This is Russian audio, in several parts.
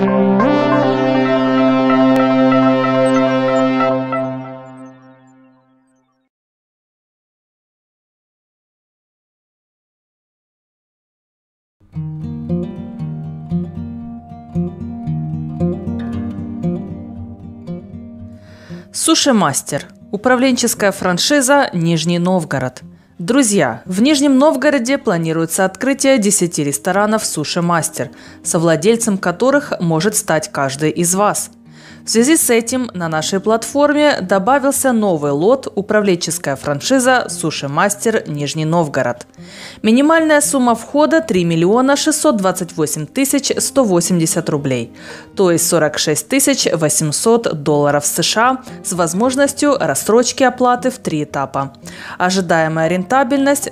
Суши-мастер. Управленческая франшиза «Нижний Новгород». Друзья, в Нижнем Новгороде планируется открытие 10 ресторанов «Суши-мастер», совладельцем которых может стать каждый из вас. В связи с этим на нашей платформе добавился новый лот управленческая франшиза «Суши-мастер Нижний Новгород». Минимальная сумма входа 3 миллиона 628 тысяч 180 рублей, то есть $46 800 США с возможностью рассрочки оплаты в 3 этапа. Ожидаемая рентабельность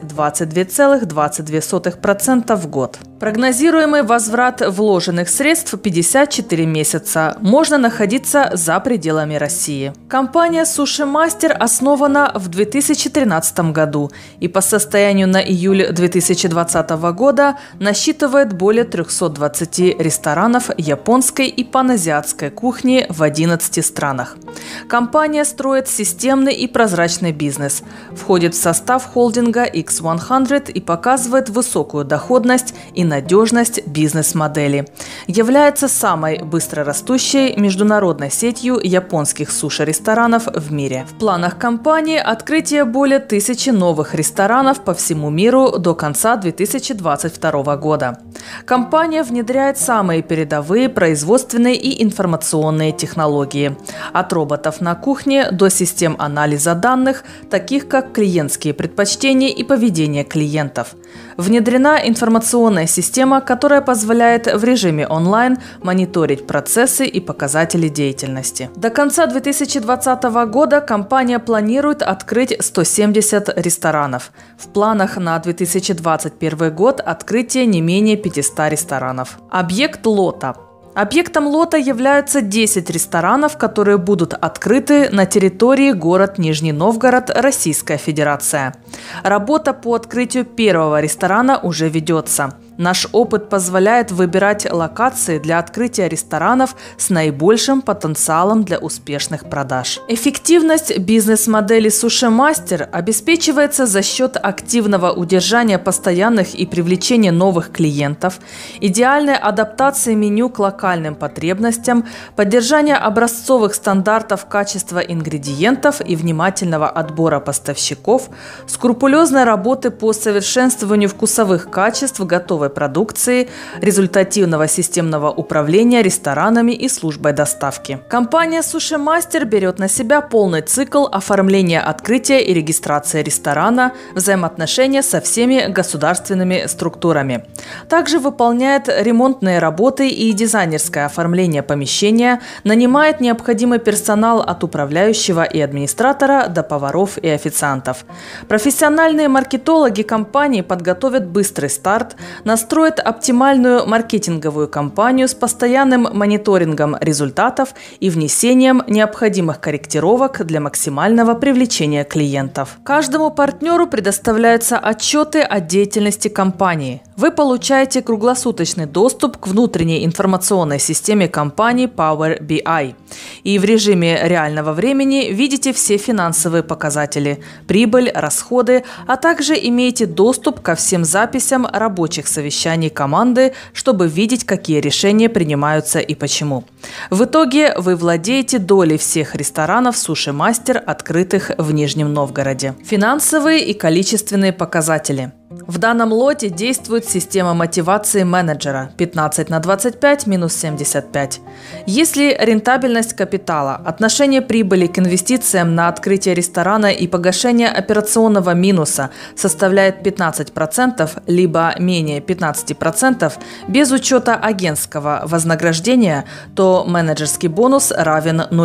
22,22% в год. Прогнозируемый возврат вложенных средств 54 месяца. Можно находиться за пределами России. Компания «Суши-мастер» основана в 2013 году и по состоянию на июль 2020 года насчитывает более 320 ресторанов японской и паназиатской кухни в 11 странах. Компания строит системный и прозрачный бизнес, входит в состав холдинга X100 и показывает высокую доходность и надежность бизнес-модели. Является самой быстрорастущей международной сетью японских суши-ресторанов в мире. В планах компании открытие более 1000 новых ресторанов по всему миру до конца 2022 года. Компания внедряет самые передовые производственные и информационные технологии. От роботов на кухне до систем анализа данных, таких как клиентские предпочтения и поведение клиентов. Внедрена информационная система, которая позволяет в режиме онлайн мониторить процессы и показатели деятельности. До конца 2020 года компания планирует открыть 170 ресторанов. В планах на 2021 год открытие не менее 500 ресторанов. Объект лота. Объектом лота являются 10 ресторанов, которые будут открыты на территории город Нижний Новгород, Российская Федерация. Работа по открытию первого ресторана уже ведется. Наш опыт позволяет выбирать локации для открытия ресторанов с наибольшим потенциалом для успешных продаж. Эффективность бизнес-модели «Суши-мастер» обеспечивается за счет активного удержания постоянных и привлечения новых клиентов, идеальной адаптации меню к локальным потребностям, поддержания образцовых стандартов качества ингредиентов и внимательного отбора поставщиков, скрупулезной работы по совершенствованию вкусовых качеств готовой продукции, результативного системного управления ресторанами и службой доставки. Компания «Суши-мастер» берет на себя полный цикл оформления открытия и регистрации ресторана, взаимоотношения со всеми государственными структурами. Также выполняет ремонтные работы и дизайнерское оформление помещения, нанимает необходимый персонал от управляющего и администратора до поваров и официантов. Профессиональные маркетологи компании подготовят быстрый старт, настроит оптимальную маркетинговую кампанию с постоянным мониторингом результатов и внесением необходимых корректировок для максимального привлечения клиентов. Каждому партнеру предоставляются отчеты о деятельности компании. Вы получаете круглосуточный доступ к внутренней информационной системе компании Power BI. И в режиме реального времени видите все финансовые показатели, прибыль, расходы, а также имеете доступ ко всем записям рабочих совещаний команды, чтобы видеть, какие решения принимаются и почему. В итоге вы владеете долей всех ресторанов «Суши-мастер», открытых в Нижнем Новгороде. Финансовые и количественные показатели. В данном лоте действует система мотивации менеджера 15/25 минус 75. Если рентабельность капитала, отношение прибыли к инвестициям на открытие ресторана и погашение операционного минуса составляет 15%, либо менее 15% без учета агентского вознаграждения, то менеджерский бонус равен нулю.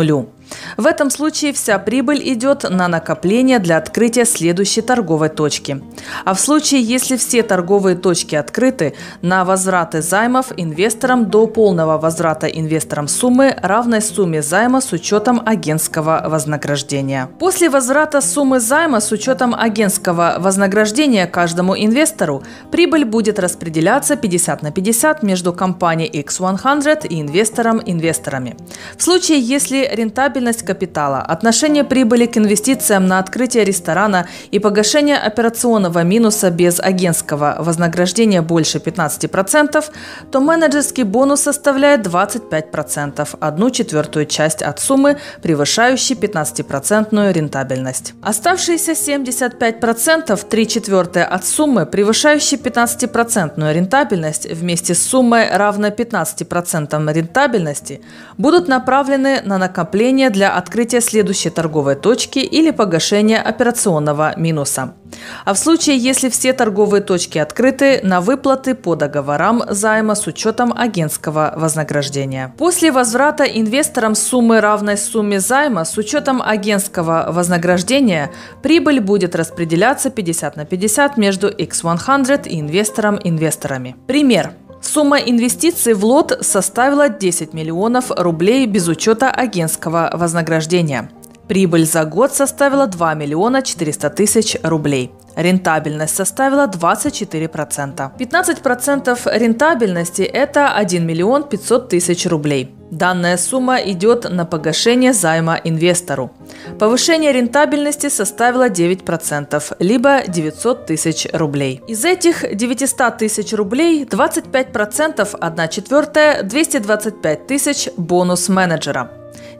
В этом случае вся прибыль идет на накопление для открытия следующей торговой точки. А в случае, если все торговые точки открыты, на возвраты займов инвесторам до полного возврата инвесторам суммы, равной сумме займа с учетом агентского вознаграждения. После возврата суммы займа с учетом агентского вознаграждения каждому инвестору прибыль будет распределяться 50 на 50 между компанией X100 и инвесторами. В случае, если рентабельность капитала, отношение прибыли к инвестициям на открытие ресторана и погашение операционного минуса без агентского вознаграждения больше 15%, то менеджерский бонус составляет 25%, 1/4 часть от суммы, превышающей 15% рентабельность. Оставшиеся 75%, 3/4 от суммы, превышающей 15% рентабельность, вместе с суммой, равной 15% рентабельности, будут направлены на накопление для открытия следующей торговой точки или погашения операционного минуса. А в случае, если все торговые точки открыты, на выплаты по договорам займа с учетом агентского вознаграждения. После возврата инвесторам суммы, равной сумме займа с учетом агентского вознаграждения, прибыль будет распределяться 50 на 50 между X100 и инвесторами. Пример. Сумма инвестиций в лот составила 10 миллионов рублей без учета агентского вознаграждения. Прибыль за год составила 2 миллиона 400 тысяч рублей. Рентабельность составила 24%. 15% рентабельности – это 1 миллион 500 тысяч рублей. Данная сумма идет на погашение займа инвестору. Повышение рентабельности составило 9%, либо 900 тысяч рублей. Из этих 900 тысяч рублей 25%, 1/4, 225 тысяч – бонус менеджера.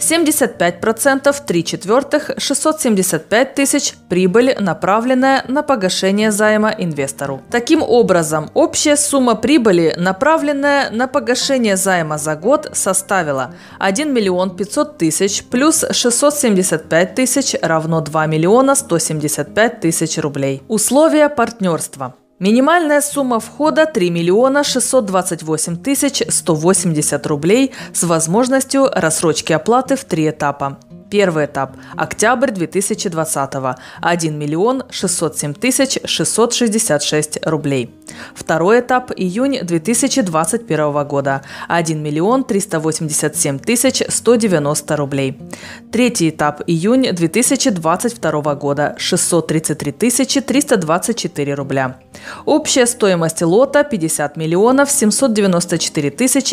75%, 3/4, 675 тысяч – прибыль, направленная на погашение займа инвестору. Таким образом, общая сумма прибыли, направленная на погашение займа за год, составила 1 миллион 500 тысяч плюс 675 тысяч равно 2 миллиона 175 тысяч рублей. Условия партнерства. Минимальная сумма входа 3 миллиона 628 тысяч 180 рублей с возможностью рассрочки оплаты в 3 этапа. Первый этап – октябрь 2020 – 1 миллион 607 тысяч 666 рублей. Второй этап – июнь 2021 года – 1 миллион 387 тысяч 190 рублей. Третий этап – июнь 2022 года – 633 тысячи 324 рубля. Общая стоимость лота – 50 миллионов 794 тысячи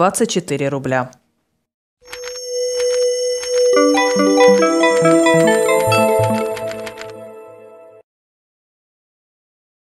524 рубля. Thank you.